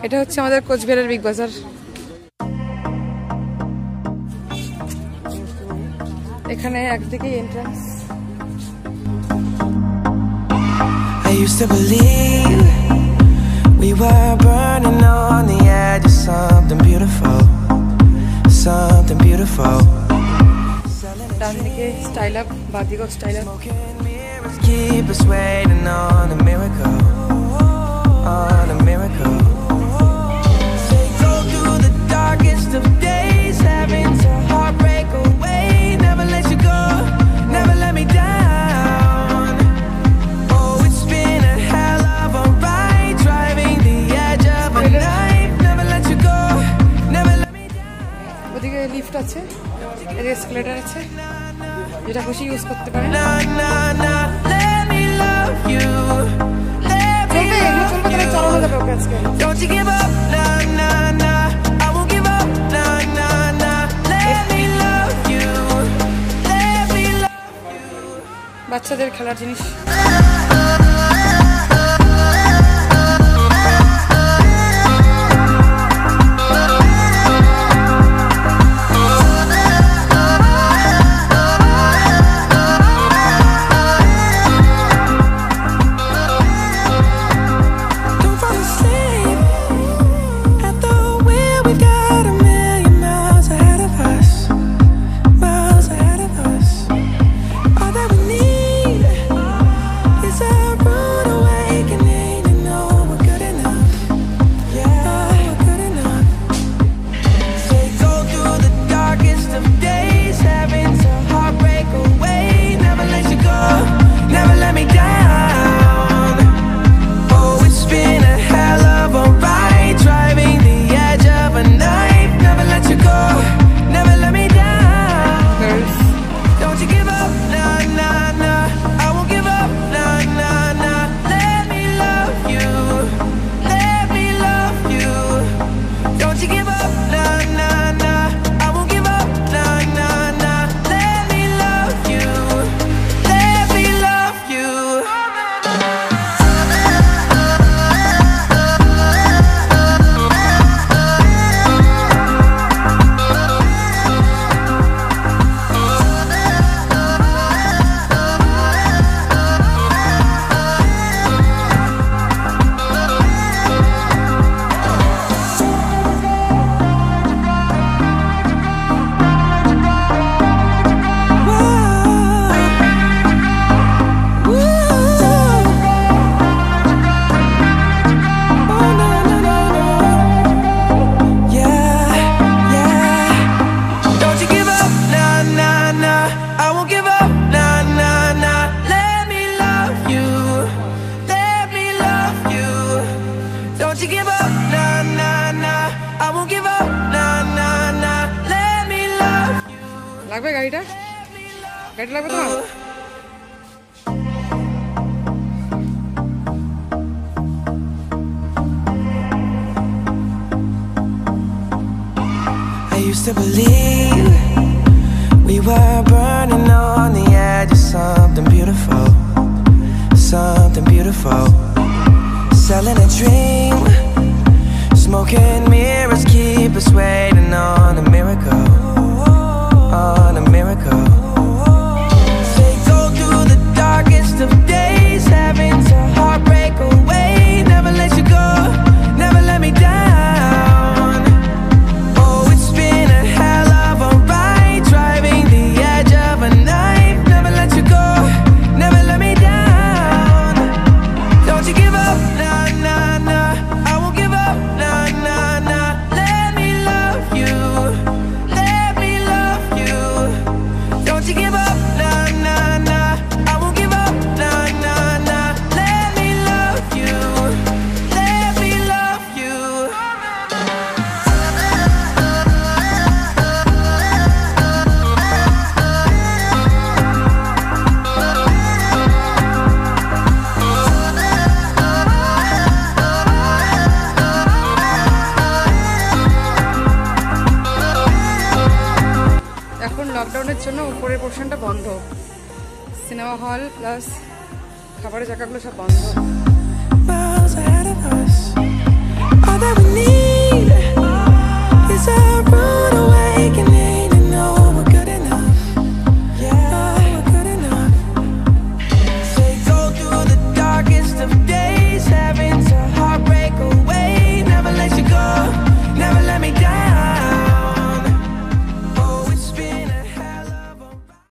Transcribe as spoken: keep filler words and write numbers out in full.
এটা হচ্ছে আমাদের কোচবিহারের বিগ বাজার। এখানে একদিকে entrance. I used to believe we were burning on the edge of something beautiful, something beautiful. ডান দিকে স্টাইল আপ, বাঁ দিকে style up. Keep us waiting on a miracle, on a miracle. They go through the darkest of days, having to heartbreak away. Never let you go, never let me down. Oh, it's been a hell of a ride, driving the edge of a knife. Never let you go, never let me down. ওদিকে lift আছে, এর escalator আছে, যেটা খুশি use করতে পারেন। Don't you give up, nah, nah, nah. I won't give up, nah, nah, nah. Let me love you, let me love you. বাচ্চাদের খেলার জিনিস। লাগবে গাড়িটা? গাড়ি লাগবে তোমার? I used to believe we were burning on the edge of something beautiful, something beautiful. Selling a dream, smoking mirrors keep us waiting on a miracle, on a miracle. They go through the darkest of days, having to heartbreak away. Never let you go, never let me down. Oh, it's been a hell of a ride, driving the edge of a knife. Never let you go, never let me down. Don't you give up, nah, nah, nah. I won't give up, nah, nah, nah. Let me love you, let me love you. Don't you give up, nah, nah, nah. I won't give up, nah, nah, nah. Let me love you, let me love you. এখন লকডাউনের জন্য উপরের পোর্শনটা বন্ধ, cinema hall plus খাবারের জায়গাগুলো সব বন্ধ। Miles ahead of us.